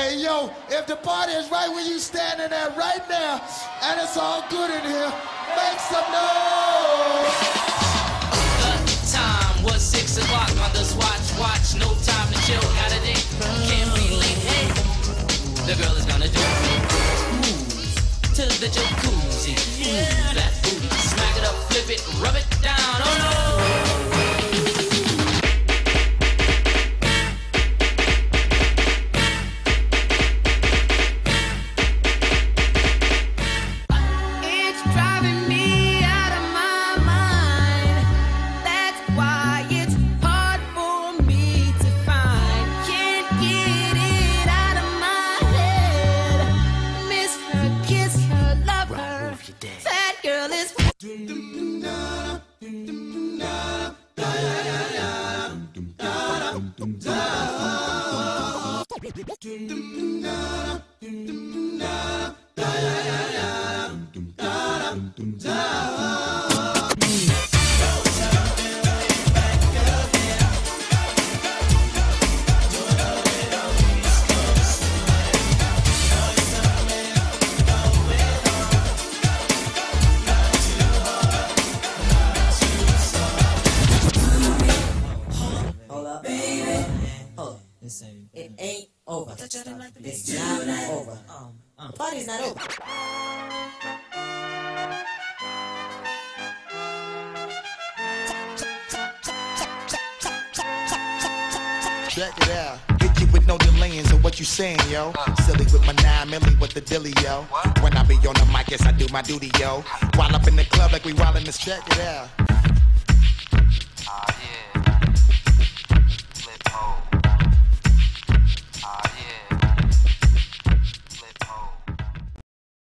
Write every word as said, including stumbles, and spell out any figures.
Hey, yo, if the party is right where you standing at right now, and it's all good in here, make some noise! The time was six o'clock on the swatch watch. No time to chill, got a date, can't be late. Hey, the girl is gonna do move to the jacuzzi. Move that booty, smack it up, flip it, rub it down. Oh no! It ain't over. It's not over. The party's not over. Check it out. Hit you with no delaying, so what you saying, yo? Silly with my nine milli with the dilly, yo. When I be on the mic, yes, I do my duty, yo. While up in the club like we wildin' this, check it out.